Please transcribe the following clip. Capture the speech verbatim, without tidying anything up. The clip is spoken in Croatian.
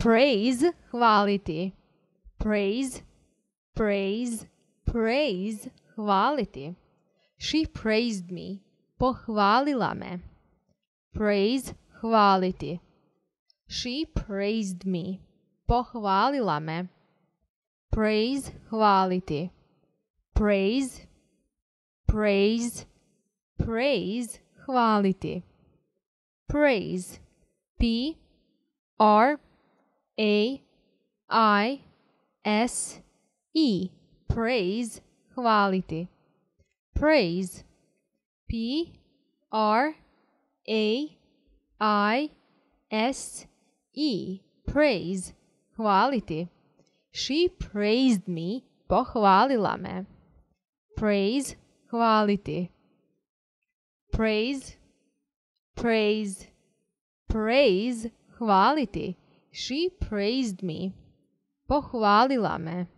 Praise, hvaliti. Praise, praise, praise, hvaliti. She praised me. Pohvalila me. Praise, hvaliti. She praised me. Pohvalila me. Praise, hvaliti. Praise, praise, praise, hvaliti. Praise. P R A I S E. Praise, hvaliti. Praise. P R A I S E. Praise, hvaliti. She praised me. Pohvalila me. Praise, hvaliti. Praise, praise, praise, hvaliti. She praised me. Pohvalila me.